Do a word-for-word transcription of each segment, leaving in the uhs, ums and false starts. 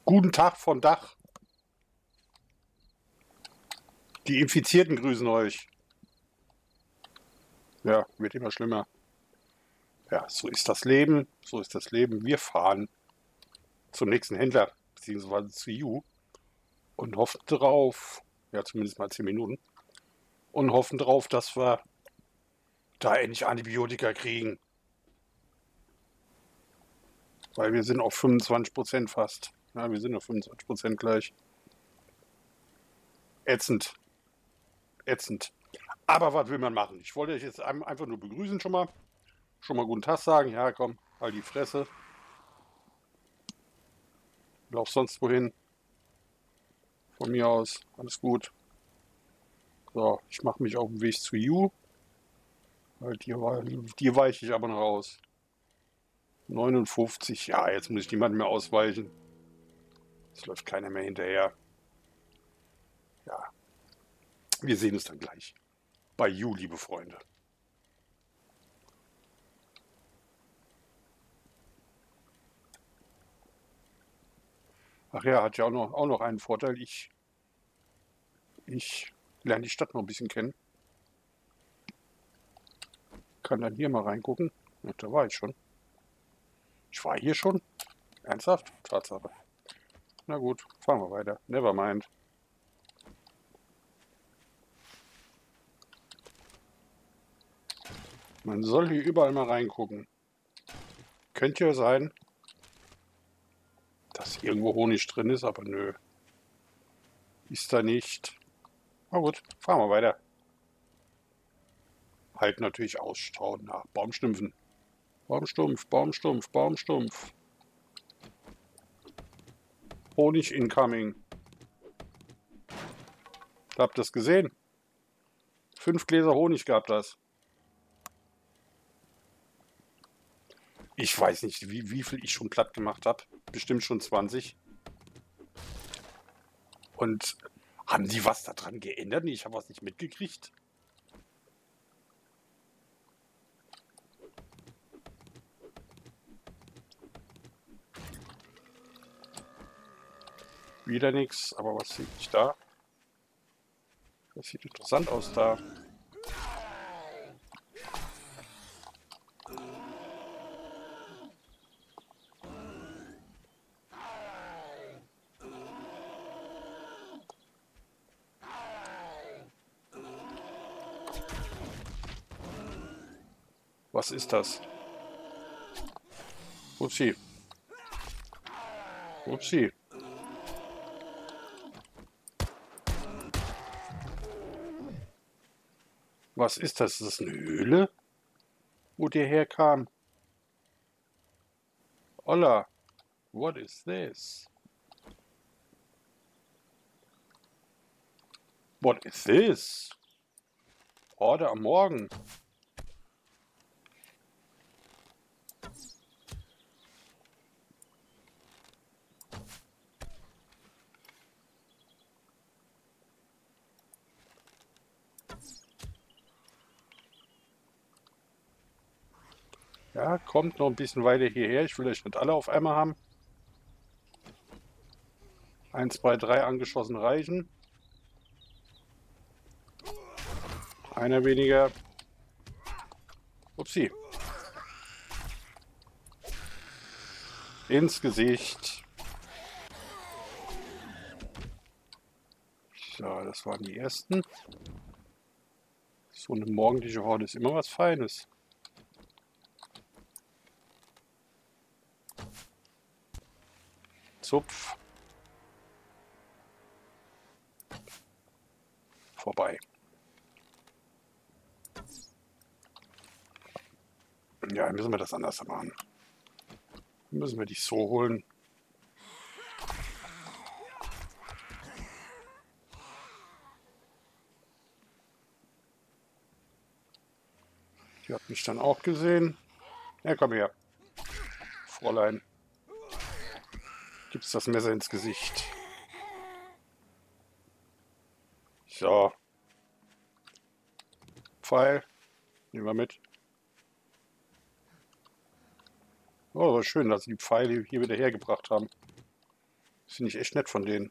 Guten Tag von Dach. Die Infizierten grüßen euch. Ja, wird immer schlimmer. Ja, so ist das Leben. So ist das Leben. Wir fahren zum nächsten Händler, beziehungsweise zu You und hoffen drauf, ja zumindest mal zehn Minuten, und hoffen drauf, dass wir da endlich Antibiotika kriegen. Weil wir sind auf fünfundzwanzig Prozent fast. Ja, wir sind auf fünfundzwanzig Prozent gleich. Ätzend. Ätzend. Aber was will man machen? Ich wollte euch jetzt einfach nur begrüßen schon mal. Schon mal guten Tag sagen. Ja, komm, halt die Fresse. Lauf sonst wohin. Von mir aus. Alles gut. So, ich mache mich auf den Weg zu You. Weil die, die weiche ich aber noch aus. neunundfünfzig. Ja, jetzt muss ich niemanden mehr ausweichen. Es läuft keiner mehr hinterher. Ja. Wir sehen uns dann gleich. Bei You, liebe Freunde. Ach ja, hat ja auch noch, auch noch einen Vorteil. Ich, ich lerne die Stadt noch ein bisschen kennen. Kann dann hier mal reingucken. Ja, da war ich schon. Ich war hier schon? Ernsthaft? Tatsache. Na gut, fahren wir weiter. Nevermind. Man soll hier überall mal reingucken. Könnte ja sein, dass irgendwo Honig drin ist, aber nö. Ist da nicht. Na gut, fahren wir weiter. Halt natürlich Ausschau nach Baumstümpfen. Baumstumpf, Baumstumpf, Baumstumpf. Honig incoming. Habt ihr das gesehen? Fünf Gläser Honig gab das. Ich weiß nicht, wie, wie viel ich schon platt gemacht habe. Bestimmt schon zwanzig. Und haben die was daran geändert? Ich habe was nicht mitgekriegt. Wieder nichts, aber was sieht ich da? Das sieht interessant aus da. Was ist das? Upsi. Upsi. Was ist das? Ist das eine Höhle? Wo der herkam? Holla. What is this? What is this? Horde am Morgen. Ja, kommt noch ein bisschen weiter hierher. Ich will euch nicht alle auf einmal haben. Eins, zwei, drei angeschossen reichen. Einer weniger. Upsi. Ins Gesicht. So, das waren die ersten. So eine morgendliche Horde ist immer was Feines. Zupf. Vorbei. Ja, müssen wir das anders machen. Müssen wir dich so holen. Die hat mich dann auch gesehen. Ja, komm her. Fräulein. Gibt's das Messer ins Gesicht. So. Pfeil. Nehmen wir mit. Oh, war schön, dass sie die Pfeile hier wieder hergebracht haben. Finde ich echt nett von denen.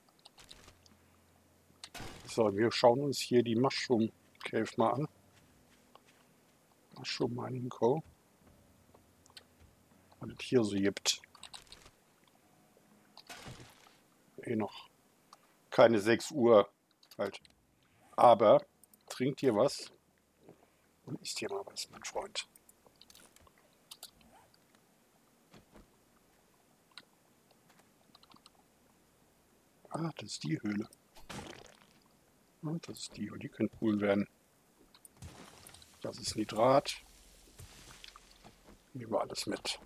So, wir schauen uns hier die Mushroom Cave mal an. Mushroom Mining Co. Was es hier so gibt. Eh noch keine sechs Uhr halt. Aber trinkt hier was und isst hier mal was, mein Freund. Ah, das ist die Höhle. Und das ist die. Und die könnte cool werden. Das ist Nitrat. Nehmen wir alles mit.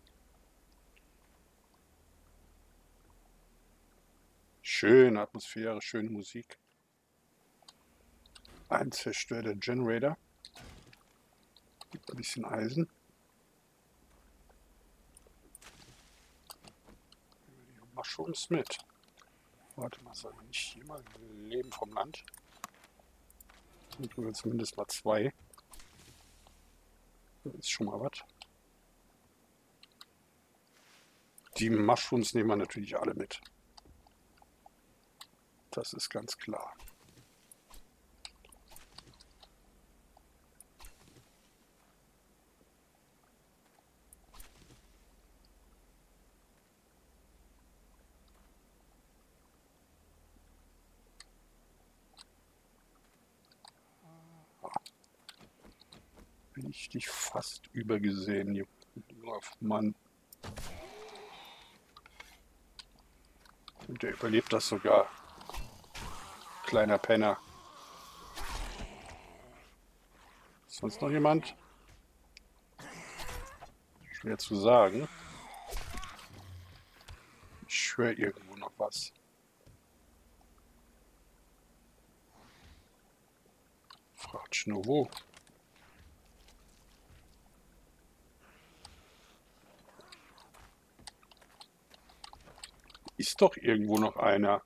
Schöne Atmosphäre, schöne Musik. Ein zerstörter Generator. Gibt ein bisschen Eisen. Die Mushrooms mit. Warte mal, sollen wir nicht hier mal Leben vom Land? Dann kriegen wir zumindest mal zwei. Das ist schon mal was. Die Mushrooms nehmen wir natürlich alle mit. Das ist ganz klar. Bin ich dich fast übergesehen, junger Mann. Und der überlebt das sogar. Kleiner Penner. Ist sonst noch jemand? Schwer zu sagen. Ich höre irgendwo noch was. Fragt nur wo. Ist doch irgendwo noch einer.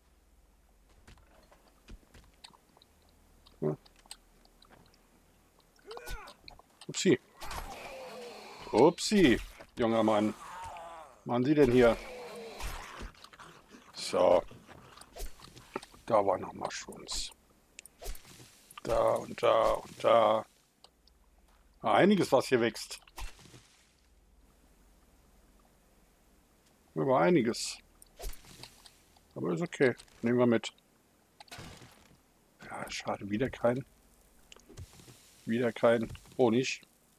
Hm. Upsi. Upsi, junger Mann. Was machen Sie denn hier? So. Da waren noch Mushrooms. Da und da und da. Einiges, was hier wächst. Über einiges. Aber ist okay. Nehmen wir mit. Ja, schade. Wieder kein. Wieder kein Honig.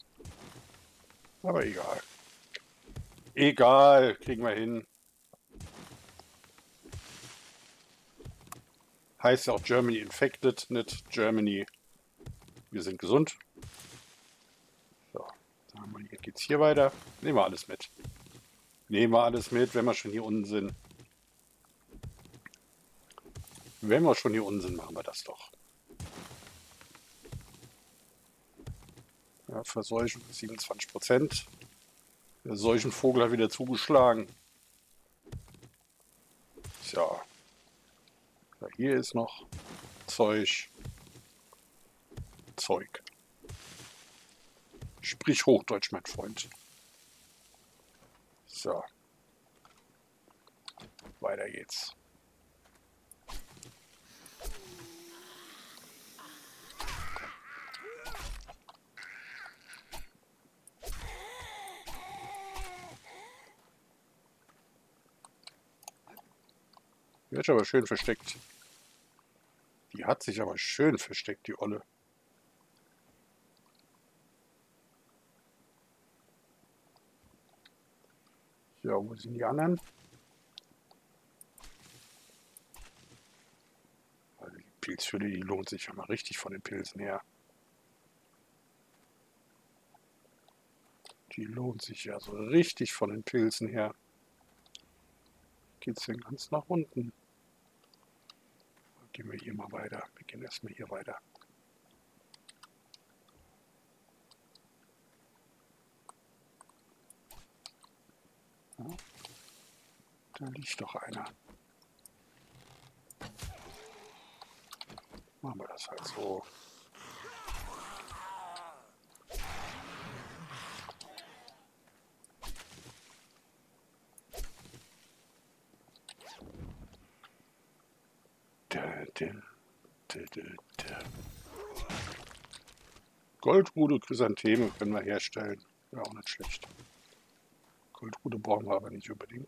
Aber egal. Egal. Kriegen wir hin. Heißt ja auch Germany infected, nicht Germany. Wir sind gesund. So. Dann geht's hier weiter. Nehmen wir alles mit. Nehmen wir alles mit, wenn wir schon hier unten sind. Wenn wir schon hier unten sind, machen wir das doch. Ja, Verseuchung siebenundzwanzig Prozent. Der Seuchenvogel hat wieder zugeschlagen. Tja. Ja, hier ist noch Zeug. Zeug. Sprich Hochdeutsch, mein Freund. So. Weiter geht's. Die hat sich aber schön versteckt. Die hat sich aber schön versteckt, die Olle. Ja, wo sind die anderen? Also die Pilzhülle, die lohnt sich ja mal richtig von den Pilzen her. Die lohnt sich ja so richtig von den Pilzen her. Geht's denn ganz nach unten? Gehen wir hier mal weiter. Wir gehen erstmal hier weiter. Ja, da liegt doch einer. Machen wir das halt so. Dä, dä, dä, dä. Goldrute, Chrysantheme können wir herstellen. Ja, auch nicht schlecht. Goldrute brauchen wir aber nicht unbedingt.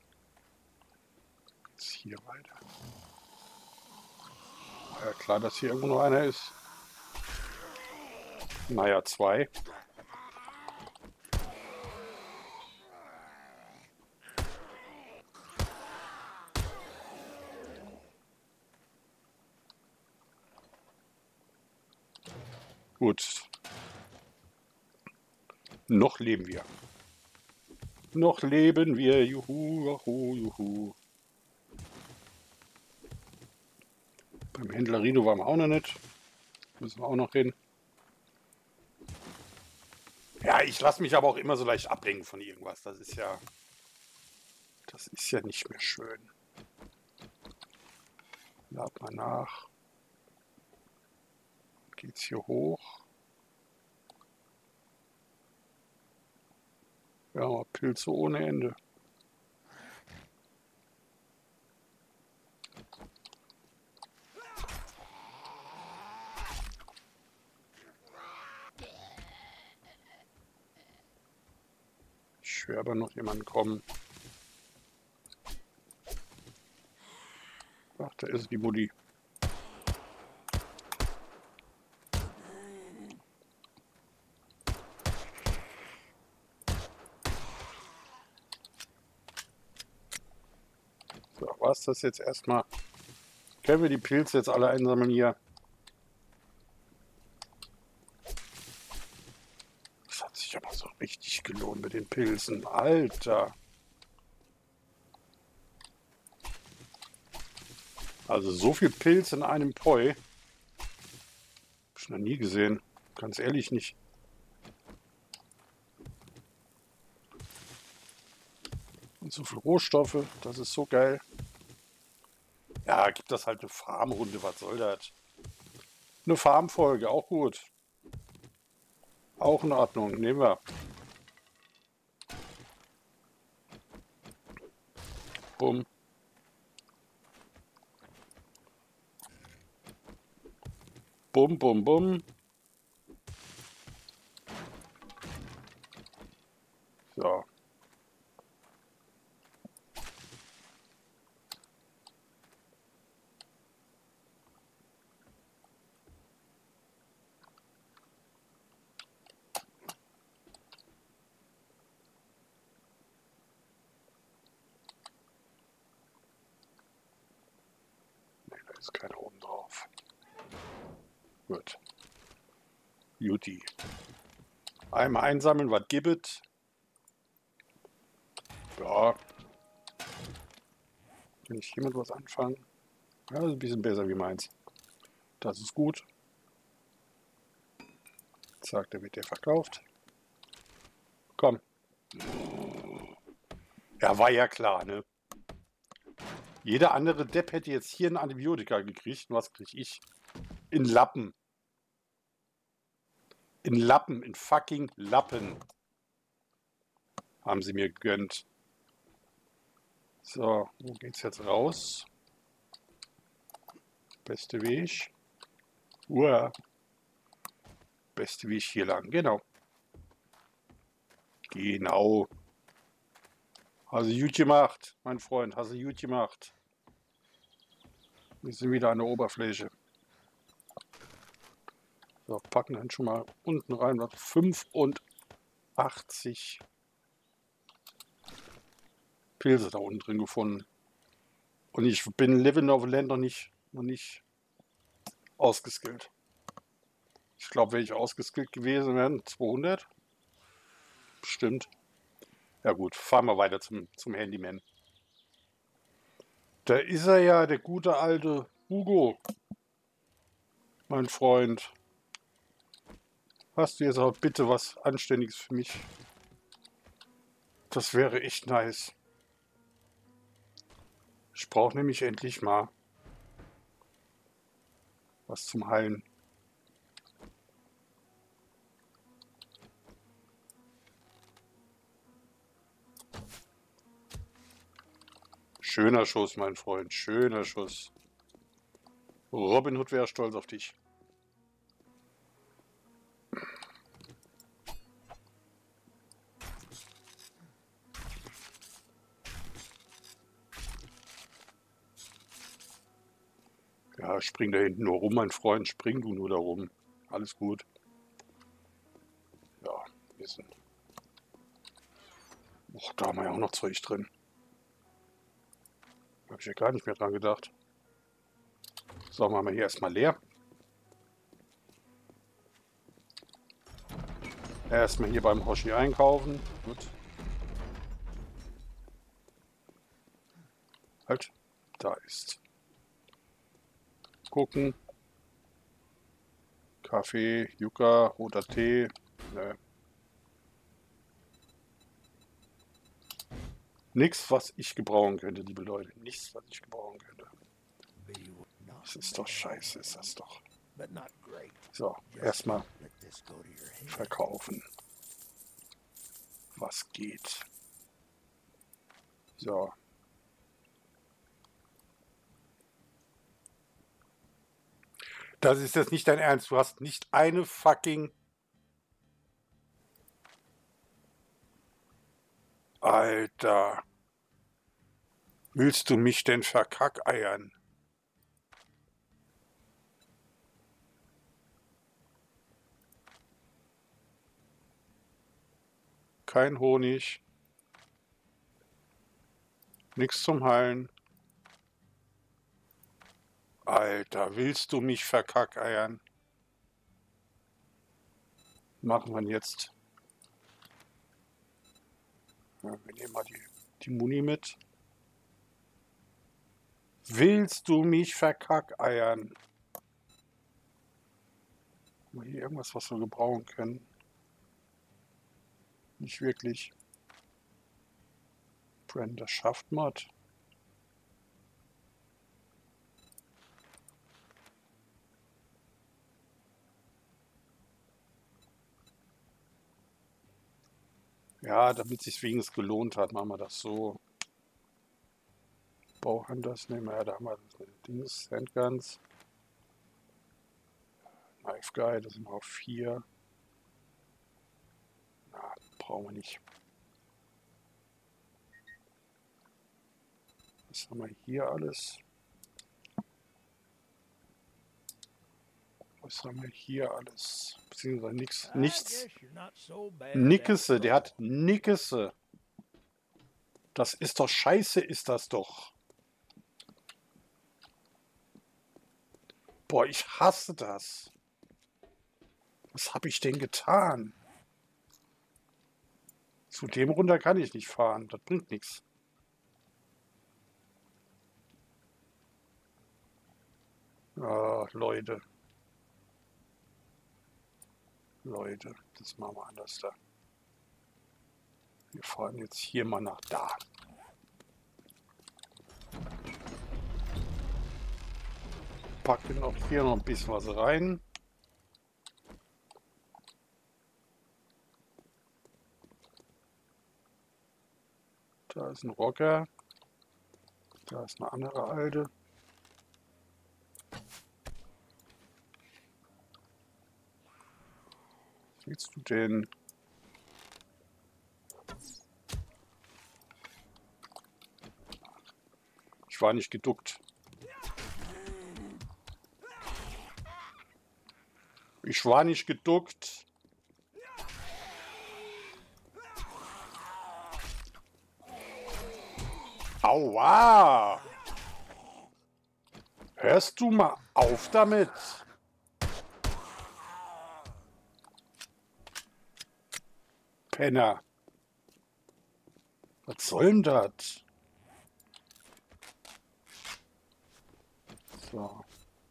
Jetzt hier weiter. War ja klar, dass hier irgendwo noch einer ist. Naja, zwei. Gut. Noch leben wir. Noch leben wir. Juhu, juhu, juhu. Beim Händler Rino waren wir auch noch nicht. Müssen wir auch noch hin. Ja, ich lasse mich aber auch immer so leicht ablenken von irgendwas. Das ist ja... Das ist ja nicht mehr schön. Lad mal nach. Geht's hier hoch? Ja, Pilze ohne Ende. Ich schwöre aber noch jemand kommen. Ach, da ist die Mutti. So, war's das jetzt erstmal? Können wir die Pilze jetzt alle einsammeln hier? Das hat sich aber so richtig gelohnt mit den Pilzen. Alter! Also so viel Pilz in einem Poi. Hab ich noch nie gesehen. Ganz ehrlich nicht. Und so viel Rohstoffe, das ist so geil. Ja, gibt das halt eine Farmrunde, was soll das? Eine Farmfolge, auch gut. Auch in Ordnung, nehmen wir. Bumm. Bum, bum, bum. So. Ne, da ist keiner oben drauf. Gut. Juti. Einmal einsammeln, was gibt es? Ja. Kann ich hiermit was anfangen? Ja, das ist ein bisschen besser wie meins. Das ist gut. Zack, da wird der verkauft. Komm. Ja, war ja klar, ne? Jeder andere Depp hätte jetzt hier ein Antibiotika gekriegt. Und was kriege ich? In Lappen. In Lappen, in fucking Lappen. Haben sie mir gegönnt. So, wo geht's jetzt raus? Beste Weg. Uah. Beste Weg hier lang, genau. Genau. Hast du gut gemacht, mein Freund. Hast du gut gemacht. Wir sind wieder an der Oberfläche. So, packen dann schon mal unten rein. fünfundachtzig Pilze da unten drin gefunden. Und ich bin Living of Land noch nicht, noch nicht ausgeskillt. Ich glaube, wäre ich ausgeskillt gewesen, wären zweihundert. Bestimmt. Ja gut, fahren wir weiter zum, zum Handyman. Da ist er ja, der gute alte Hugo. Mein Freund. Hast du jetzt auch bitte was Anständiges für mich? Das wäre echt nice. Ich brauche nämlich endlich mal was zum Heilen. Schöner Schuss, mein Freund. Schöner Schuss. Robin Hood wäre stolz auf dich. Ja, spring da hinten nur rum, mein Freund. Spring du nur da rum. Alles gut. Ja, wir sind... Och, da haben wir ja auch noch Zeug drin. Habe ich ja gar nicht mehr dran gedacht. So, machen wir hier erstmal leer. Erstmal hier beim Hoshi einkaufen. Gut. Halt. Da ist. Gucken. Kaffee, Yucca, roter Tee. Nö. Nichts, was ich gebrauchen könnte, liebe Leute. Nichts, was ich gebrauchen könnte. Das ist doch scheiße, ist das doch. So, erstmal verkaufen. Was geht? So. Das ist jetzt nicht dein Ernst. Du hast nicht eine fucking... Alter. Willst du mich denn verkackeiern? Kein Honig. Nichts zum Heilen. Alter, willst du mich verkackeiern? Machen wir jetzt. Ja, wir nehmen mal die, die Muni mit. Willst du mich verkackeiern? Haben wir hier irgendwas, was wir gebrauchen können? Nicht wirklich. Brenda schafft Mod. Ja, damit es sich wenigstens gelohnt hat, machen wir das so. Bauhandels nehmen wir, ja, da haben wir das Dings, Handguns. Knife Guy, das sind wir auf vier. Na, brauchen wir nicht. Was haben wir hier alles? Was haben wir hier alles? Beziehungsweise nix, nichts. Nickese, der hat Nickese. Das ist doch scheiße, ist das doch. Boah, ich hasse das. Was habe ich denn getan? Zu dem runter kann ich nicht fahren. Das bringt nichts. Ah, Leute. Leute, das machen wir anders da. Wir fahren jetzt hier mal nach da. Packen auch hier noch ein bisschen was rein. Da ist ein Rocker. Da ist eine andere alte. Was willst du denn? Ich war nicht geduckt. Ich war nicht geduckt. Aua! Hörst du mal auf damit? Penner. Was soll denn das? So.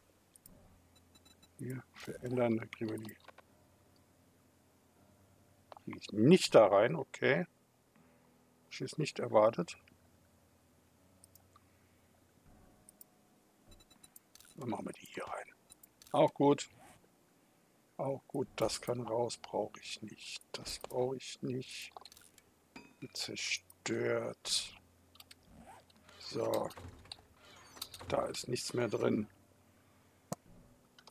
Hier verändern, da kriegen wir die. Kriege ich nicht da rein, okay. Ich es nicht erwartet. Dann machen wir die hier rein. Auch gut. Auch gut, das kann raus, brauche ich nicht. Das brauche ich nicht. Zerstört. So. Da ist nichts mehr drin.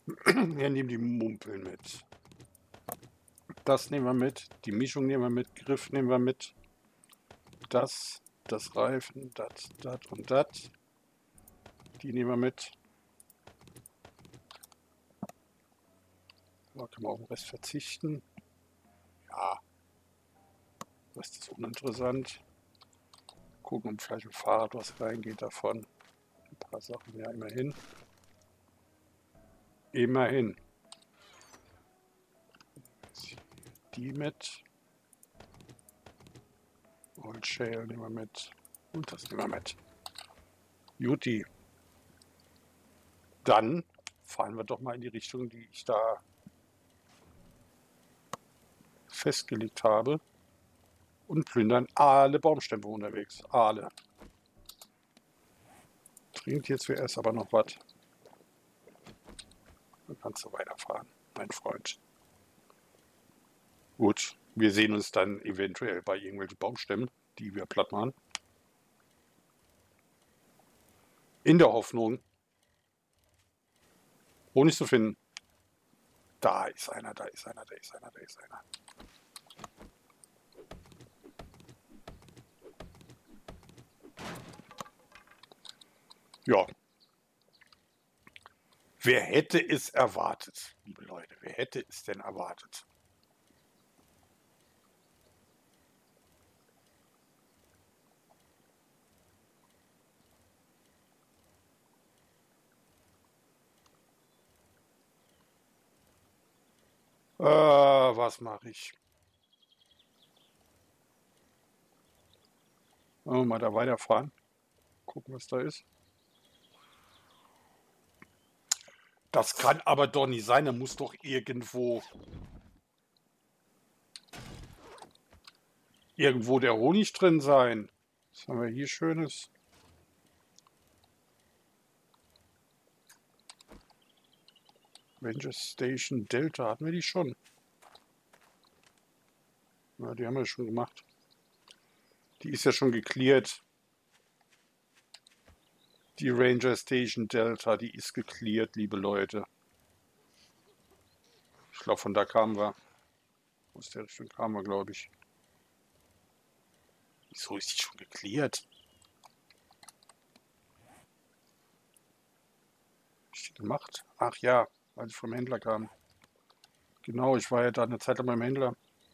Wir nehmen die Mumpeln mit. Das nehmen wir mit. Die Mischung nehmen wir mit. Griff nehmen wir mit. Das, das Reifen, das, das und das. Die nehmen wir mit. Da können wir auf den Rest verzichten. Ja. Das ist uninteressant. Gucken, ob vielleicht ein Fahrrad was reingeht davon. Ein paar Sachen, ja, immerhin. Immerhin. Die mit. Old Shale nehmen wir mit. Und das nehmen wir mit. Juti. Dann fahren wir doch mal in die Richtung, die ich da festgelegt habe. Und plündern alle Baumstämme unterwegs. Alle. Trinkt jetzt zuerst aber noch was. Dann kannst du weiterfahren, mein Freund. Gut, wir sehen uns dann eventuell bei irgendwelchen Baumstämmen, die wir platt machen. In der Hoffnung, Honig zu finden. Da ist einer, da ist einer, da ist einer, da ist einer. Ja. Wer hätte es erwartet, liebe Leute? Wer hätte es denn erwartet? Äh, was mache ich? Oh, mal da weiterfahren. Gucken, was da ist. Das kann aber doch nicht sein. Da muss doch irgendwo... Irgendwo der Honig drin sein. Was haben wir hier Schönes? Ranger Station Delta. Hatten wir die schon? Ja, die haben wir schon gemacht. Die ist ja schon geklärt. Die Ranger Station Delta, die ist geklärt, liebe Leute. Ich glaube, von da kamen wir. Aus der Richtung kamen wir, glaube ich. Wieso ist die schon geklärt? Was ist die gemacht? Ach ja, weil ich vom Händler kam. Genau, ich war ja da eine Zeit lang beim Händler.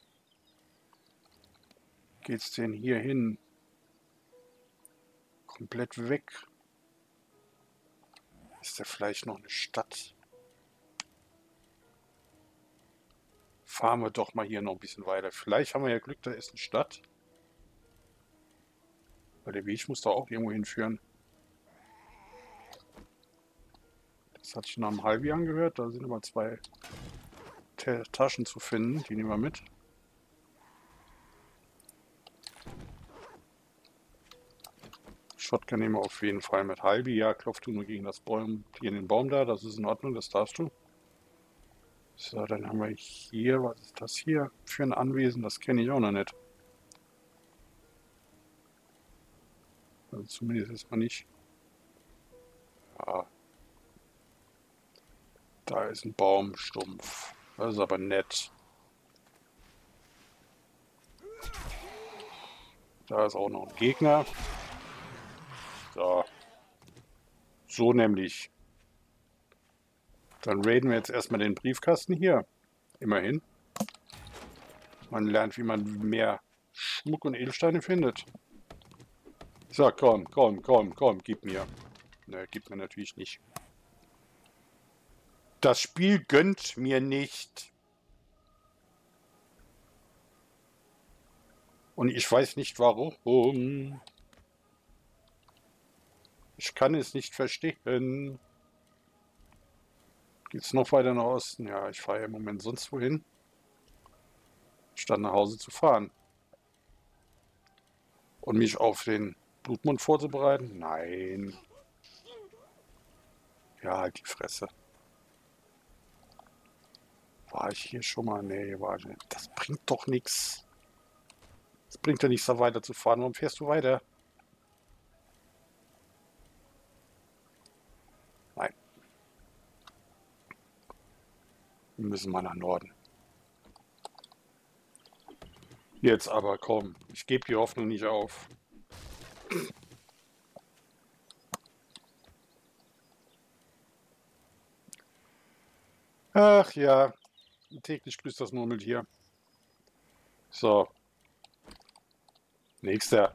Geht's denn hier hin? Komplett weg. Ist da vielleicht noch eine Stadt? Fahren wir doch mal hier noch ein bisschen weiter. Vielleicht haben wir ja Glück, da ist eine Stadt. Weil der Weg muss da auch irgendwo hinführen. Das hatte ich nach einem halben Jahr angehört. Da sind immer zwei Taschen zu finden. Die nehmen wir mit. Shotgun nehmen wir auf jeden Fall mit. Halbe Jahr klopft du nur gegen das Baum, hier in den Baum da. Das ist in Ordnung, das darfst du. So, dann haben wir hier, was ist das hier für ein Anwesen? Das kenne ich auch noch nicht. Also zumindest erstmal nicht. Ja. Da ist ein Baumstumpf. Das ist aber nett. Da ist auch noch ein Gegner. So. So nämlich. Dann raiden wir jetzt erstmal den Briefkasten hier. Immerhin. Man lernt, wie man mehr Schmuck und Edelsteine findet. So, komm, komm, komm, komm, gib mir. Ne, gib mir natürlich nicht. Das Spiel gönnt mir nicht. Und ich weiß nicht warum. Ich kann es nicht verstehen. Geht's noch weiter nach Osten? Ja, ich fahre ja im Moment sonst wohin. Statt nach Hause zu fahren. Und mich auf den Blutmond vorzubereiten? Nein. Ja, halt die Fresse. War ich hier schon mal? Nee, war ich nicht. Das bringt doch nichts. Das bringt ja nichts, da weiter zu fahren. Warum fährst du weiter? Nein. Wir müssen mal nach Norden. Jetzt aber komm, ich gebe die Hoffnung nicht auf. Ach ja, täglich grüßt das Murmeltier. So. Nächster.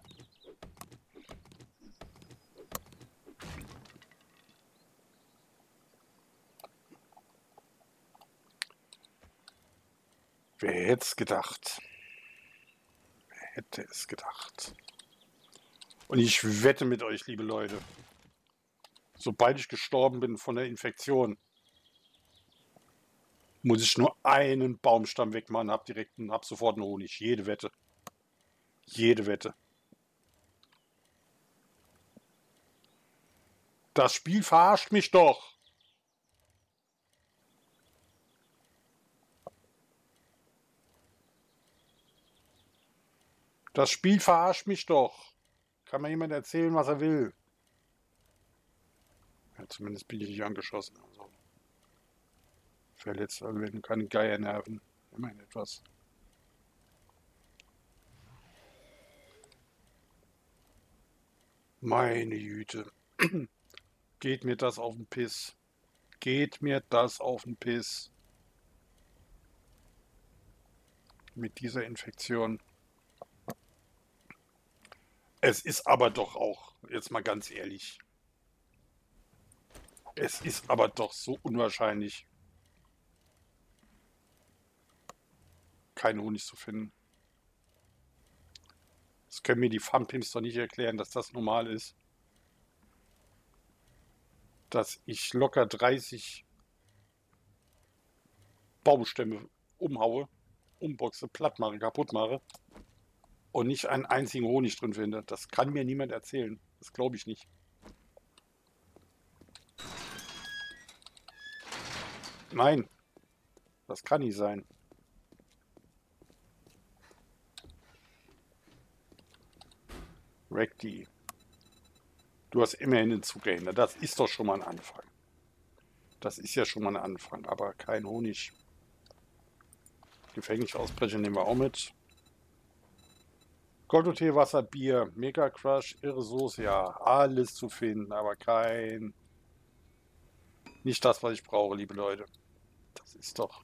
Wer hätte es gedacht? Wer hätte es gedacht? Und ich wette mit euch, liebe Leute, sobald ich gestorben bin von der Infektion, muss ich nur einen Baumstamm wegmachen, hab direkt und hab sofort einen Honig. Jede Wette. Jede Wette. Das Spiel verarscht mich doch. Das Spiel verarscht mich doch. Kann mir jemand erzählen, was er will. Ja, zumindest bin ich nicht angeschossen. Also verletzt, also werden keine Geiernerven. Immerhin etwas. Meine Güte. Geht mir das auf den Piss. Geht mir das auf den Piss. Mit dieser Infektion. Es ist aber doch auch, jetzt mal ganz ehrlich, es ist aber doch so unwahrscheinlich, keinen Honig zu finden. Das können mir die Farmpimps doch nicht erklären, dass das normal ist. Dass ich locker dreißig Baumstämme umhaue, umboxe, platt mache, kaputt mache und nicht einen einzigen Honig drin finde. Das kann mir niemand erzählen. Das glaube ich nicht. Nein, das kann nicht sein. Recti. Du hast immerhin den Zug geändert. Das ist doch schon mal ein Anfang. Das ist ja schon mal ein Anfang, aber kein Honig. Gefängnisausbrecher nehmen wir auch mit. Goldtee, Wasser, Bier, Mega Crush, irre Soße, ja, alles zu finden, aber kein... Nicht das, was ich brauche, liebe Leute. Das ist doch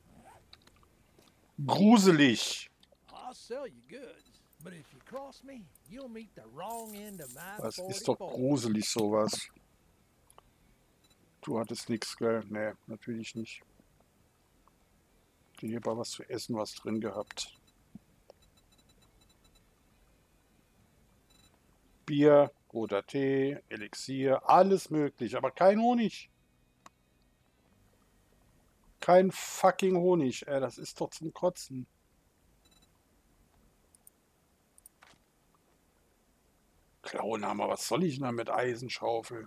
gruselig. Das ist doch gruselig, sowas. Du hattest nichts, gell? Nee, natürlich nicht. Hier war was zu essen, was drin gehabt. Bier, roter Tee, Elixier, alles möglich, aber kein Honig. Kein fucking Honig, ey, das ist doch zum Kotzen. Klauenhammer, was soll ich denn da mit Eisenschaufel?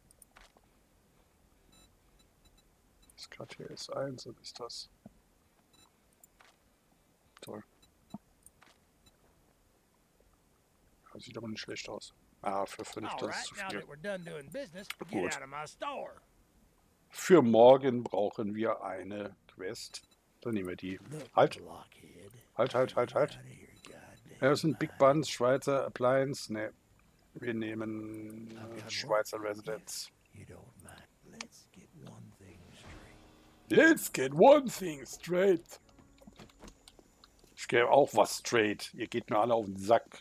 Das K T S eins, was ist das? Toll. Das sieht aber nicht schlecht aus. Ah, für fünf, das ist zu viel. Gut. Für morgen brauchen wir eine Quest. Dann nehmen wir die. Halt. Halt, halt, halt, halt. Ja, das sind Big Buns, Schweizer Appliance. Ne, wir nehmen äh, Schweizer Residence. Let's get one thing straight. Ich gebe auch was straight. Ihr geht mir alle auf den Sack.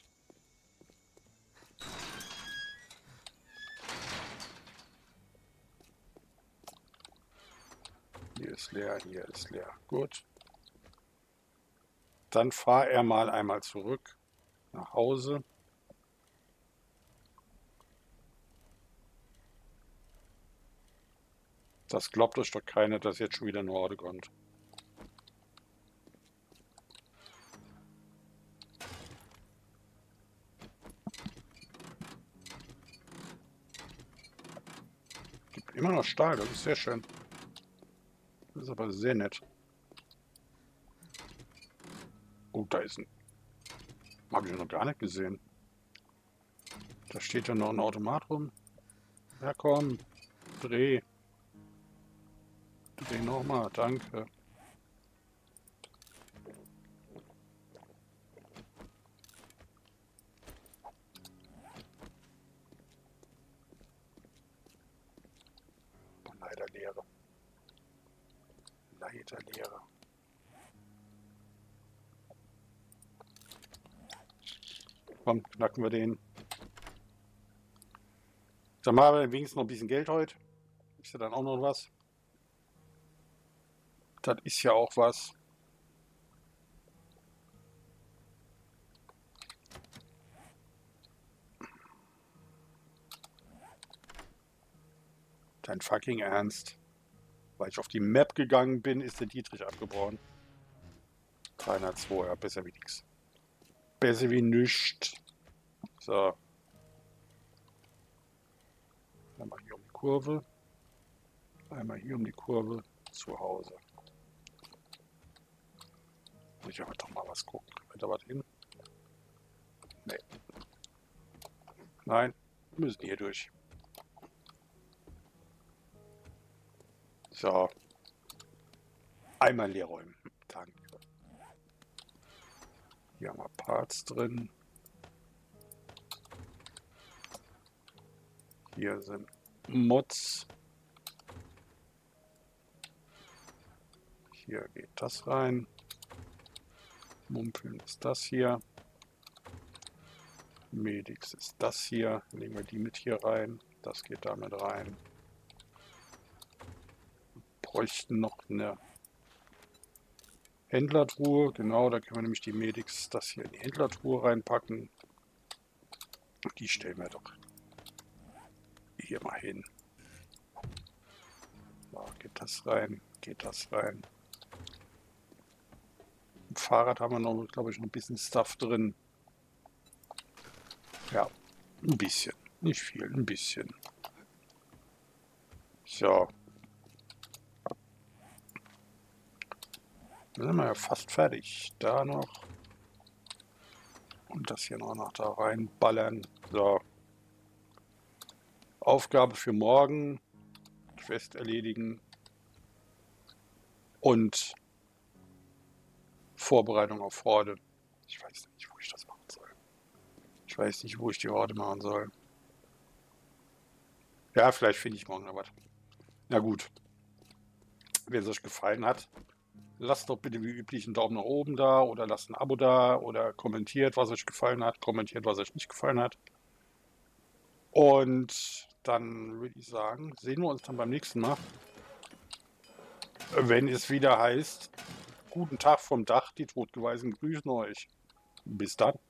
Hier ist leer, hier ist leer. Gut. Dann fahr er mal einmal zurück nach Hause. Das glaubt euch doch keiner, dass jetzt schon wieder eine Horde kommt. Gibt immer noch Stahl, das ist sehr schön. Das ist aber sehr nett. Oh, da ist ein... Habe ich noch gar nicht gesehen. Da steht ja noch ein Automat rum. Ja, komm. Dreh. Dreh nochmal, danke. Meter Leere. Komm, knacken wir den. Dann machen wir wenigstens noch ein bisschen Geld heute. Ist ja dann auch noch was. Das ist ja auch was. Dein fucking Ernst. Weil ich auf die Map gegangen bin, ist der Dietrich abgebrochen. dreihundertzwei, ja, besser wie nix. Besser wie nichts. So. Einmal hier um die Kurve. Einmal hier um die Kurve. Zu Hause. Muss ich aber doch mal was gucken. Kommt da was hin? Nee. Nein. Wir müssen hier durch. So. Einmal leer räumen. Danke. Hier haben wir Parts drin. Hier sind Mods. Hier geht das rein. Mumpeln ist das hier. Medix ist das hier. Legen wir die mit hier rein. Das geht damit rein. Wir bräuchten noch eine Händlertruhe. Genau, da können wir nämlich die Medix, das hier in die Händlertruhe reinpacken. Die stellen wir doch hier mal hin. So, geht das rein, geht das rein. Im Fahrrad haben wir noch, glaube ich, noch ein bisschen Stuff drin. Ja, ein bisschen. Nicht viel, ein bisschen. So. Dann sind wir ja fast fertig. Da noch. Und das hier noch, noch da reinballern. So. Aufgabe für morgen. Quest erledigen. Und Vorbereitung auf Horde. Ich weiß nicht, wo ich das machen soll. Ich weiß nicht, wo ich die Horde machen soll. Ja, vielleicht finde ich morgen noch was. Na gut. Wenn es euch gefallen hat, lasst doch bitte wie üblich einen Daumen nach oben da oder lasst ein Abo da oder kommentiert, was euch gefallen hat, kommentiert, was euch nicht gefallen hat. Und dann würde ich sagen, sehen wir uns dann beim nächsten Mal, wenn es wieder heißt, guten Tag vom Dach, die Todgeweisen grüßen euch. Bis dann.